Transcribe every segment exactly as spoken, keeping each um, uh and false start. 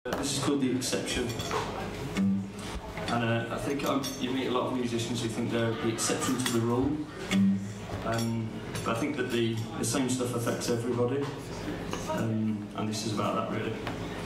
This is called The Exception, and uh, I think um, you meet a lot of musicians who think they're the exception to the rule, um, but I think that the, the same stuff affects everybody, um, and this is about that really.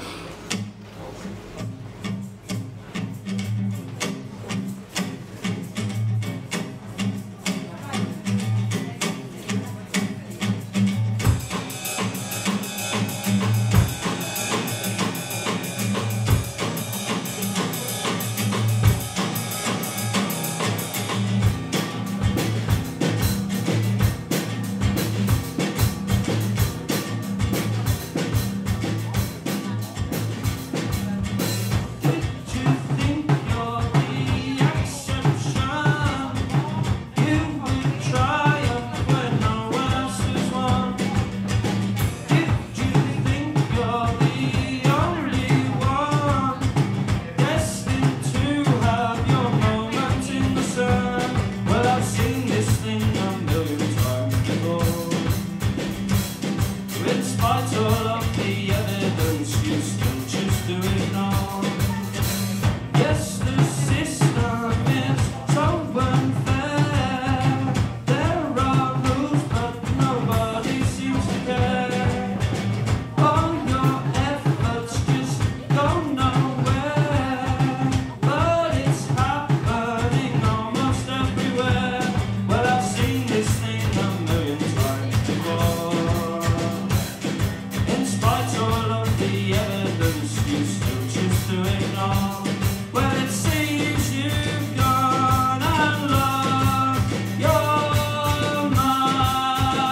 Despite all of the evidence, you still choose to ignore. Yes, the system is so unfair. There are rules, but nobody seems to care. All your efforts just go nowhere, but it's happening almost everywhere. Well, I've seen this thing a million times before. The evidence you still choose to ignore. Well, it seems you've gone and lost your mind.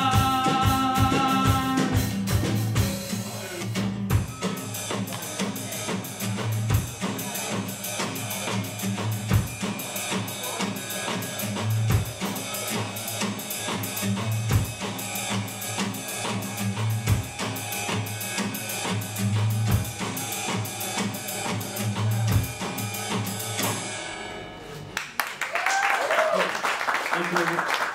Thank you.